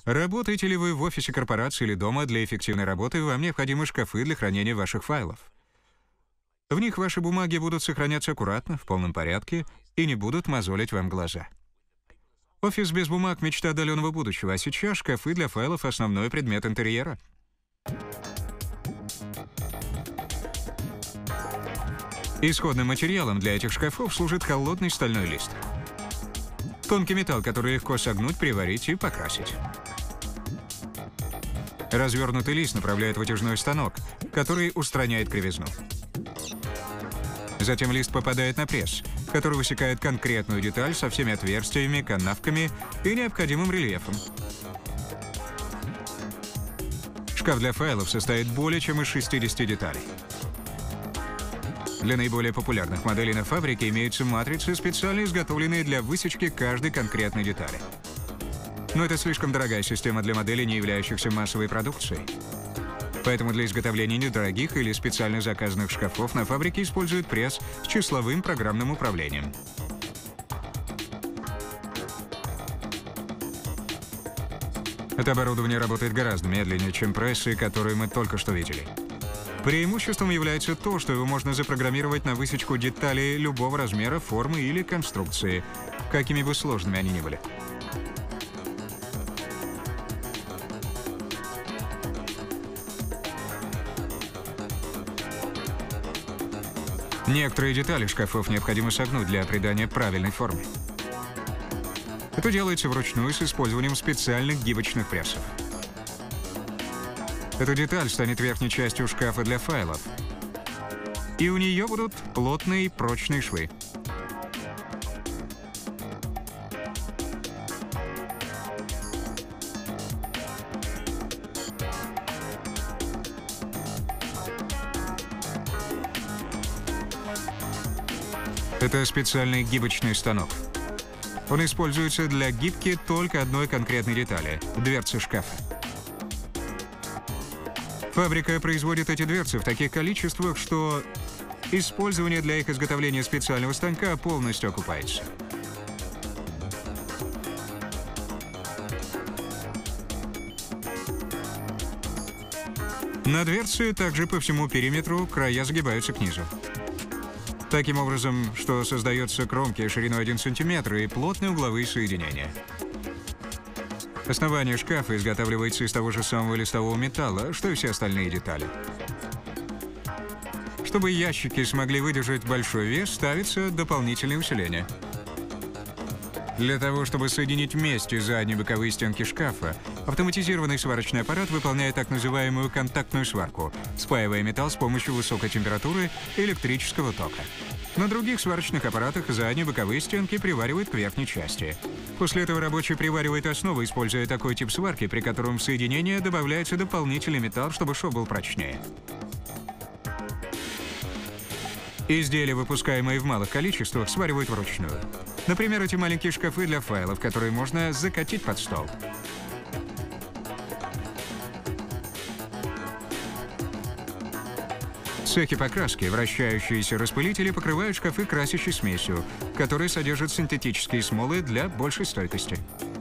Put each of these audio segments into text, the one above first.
Работаете ли вы в офисе корпорации или дома? Для эффективной работы вам необходимы шкафы для хранения ваших файлов. В них ваши бумаги будут сохраняться аккуратно, в полном порядке и не будут мозолить вам глаза. Офис без бумаг — мечта отдаленного будущего, а сейчас шкафы для файлов — основной предмет интерьера. Исходным материалом для этих шкафов служит холодный стальной лист. Тонкий металл, который легко согнуть, приварить и покрасить. Развернутый лист направляет вытяжной станок, который устраняет кривизну. Затем лист попадает на пресс, который высекает конкретную деталь со всеми отверстиями, канавками и необходимым рельефом. Шкаф для файлов состоит более чем из 60 деталей. Для наиболее популярных моделей на фабрике имеются матрицы, специально изготовленные для высечки каждой конкретной детали. Но это слишком дорогая система для моделей, не являющихся массовой продукцией. Поэтому для изготовления недорогих или специально заказанных шкафов на фабрике используют пресс с числовым программным управлением. Это оборудование работает гораздо медленнее, чем прессы, которые мы только что видели. Преимуществом является то, что его можно запрограммировать на высечку деталей любого размера, формы или конструкции, какими бы сложными они ни были. Некоторые детали шкафов необходимо согнуть для придания правильной формы. Это делается вручную с использованием специальных гибочных прессов. Эта деталь станет верхней частью шкафа для файлов, и у нее будут плотные прочные швы. Это специальный гибочный станок. Он используется для гибки только одной конкретной детали — дверцы шкафа. Фабрика производит эти дверцы в таких количествах, что использование для их изготовления специального станка полностью окупается. На дверце также по всему периметру края загибаются к низу. Таким образом, что создается кромки шириной 1 см и плотные угловые соединения. Основание шкафа изготавливается из того же самого листового металла, что и все остальные детали. Чтобы ящики смогли выдержать большой вес, ставится дополнительное усиление. Для того, чтобы соединить вместе задние и боковые стенки шкафа, автоматизированный сварочный аппарат выполняет так называемую контактную сварку, спаивая металл с помощью высокой температуры и электрического тока. На других сварочных аппаратах задние и боковые стенки приваривают к верхней части. После этого рабочий приваривает основу, используя такой тип сварки, при котором в соединение добавляется дополнительный металл, чтобы шов был прочнее. Изделия, выпускаемые в малых количествах, сваривают вручную. Например, эти маленькие шкафы для файлов, которые можно закатить под стол. В цехе покраски вращающиеся распылители покрывают шкафы красящей смесью, которая содержит синтетические смолы для большей стойкости.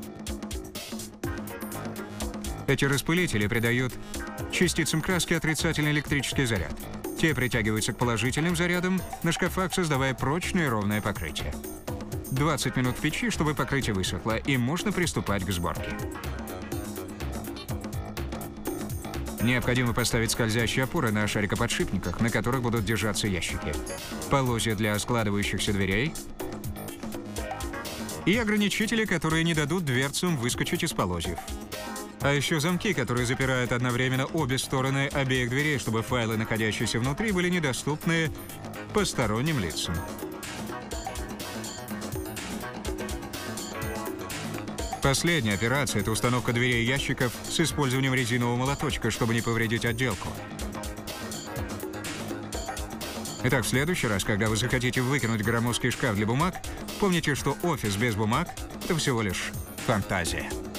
Эти распылители придают частицам краски отрицательный электрический заряд. Те притягиваются к положительным зарядам на шкафах, создавая прочное и ровное покрытие. 20 минут в печи, чтобы покрытие высохло, и можно приступать к сборке. Необходимо поставить скользящие опоры на шарикоподшипниках, на которых будут держаться ящики, полозья для складывающихся дверей и ограничители, которые не дадут дверцам выскочить из полозьев. А еще замки, которые запирают одновременно обе стороны обеих дверей, чтобы файлы, находящиеся внутри, были недоступны посторонним лицам. Последняя операция — это установка дверей и ящиков с использованием резинового молоточка, чтобы не повредить отделку. Итак, в следующий раз, когда вы захотите выкинуть громоздкий шкаф для бумаг, помните, что офис без бумаг — это всего лишь фантазия.